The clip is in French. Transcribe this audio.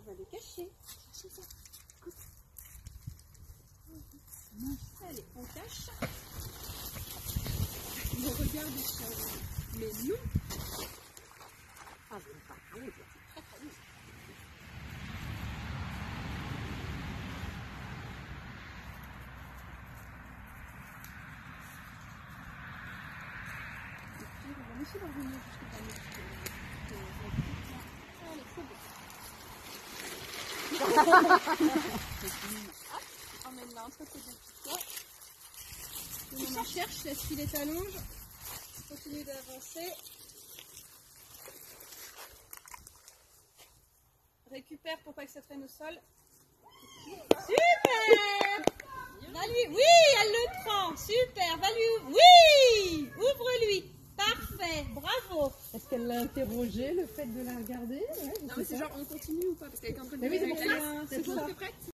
va le cacher. Allez, on cache. On regarde sur mais non. Ah, je ne pas. Ah oui, c'est très très bien. On va laisser leur venir jusqu'au dernier. Allez, c'est bon. Emmène-la entre tes deux petits doigts. On cherche, laisse filer ta longe. Continue d'avancer. Récupère pour pas que ça traîne au sol. Super! Va-lui. Oui, elle le prend. Super. Va-lui. Oui! Ouvre-lui. Parfait. Bravo. Est-ce qu'elle l'a interrogé, le fait de la regarder? Non, mais c'est genre on continue ou pas? Parce qu'elle est en train de Mais oui, c'est pour ça. C'est bon, t'es prête?